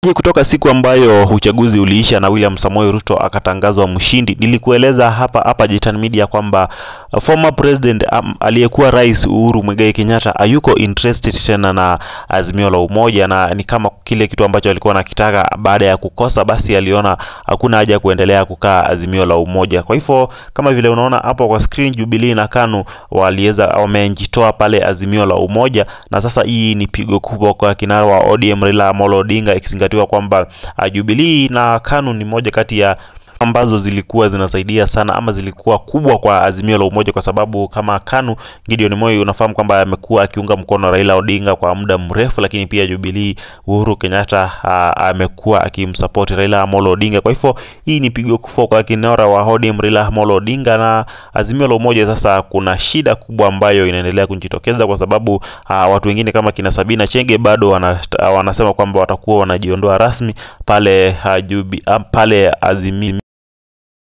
Hii kutoka siku ambayo uchaguzi uliisha na William Samoei Ruto akatangazwa mshindi. Nilikueleza hapa Jitan Media kwamba former president aliyekuwa rais Uhuru Muigai Kenyatta hayuko interested tena na Azimio la Umoja, na ni kama kile kitu ambacho alikuwa anakitaka baada ya kukosa, basi aliona hakuna haja kuendelea kukaa Azimio la Umoja. Kwa hivyo kama vile unaona hapo kwa screen, Jubilee na KANU wamejitoa pale Azimio la Umoja, na sasa hii ni pigo kubwa kwa kinara wa ODM Raila Amolo Odinga, ikizingatiwa kwamba Jubilee na KANU ni moja kati ya ambazo zilikuwa zinasaidia sana ama zilikuwa kubwa kwa Azimio la Umoja, kwa sababu kama KANU, Gideon Moi unafahamu kwamba amekuwa akiunga mkono Raila Odinga kwa muda mrefu, lakini pia Jubilee Uhuru Kenyatta amekuwa akimsupport Raila Amolo Odinga. Kwa hivyo hii ni pigo kubwa kwa kinara wa ODM Raila Amolo Odinga na Azimio la Umoja. Sasa kuna shida kubwa ambayo inaendelea kujitokeza, kwa sababu watu wengine kama kina Sabina Chege bado wanasema kwamba watakuwa wanajiondoa rasmi pale Azimio.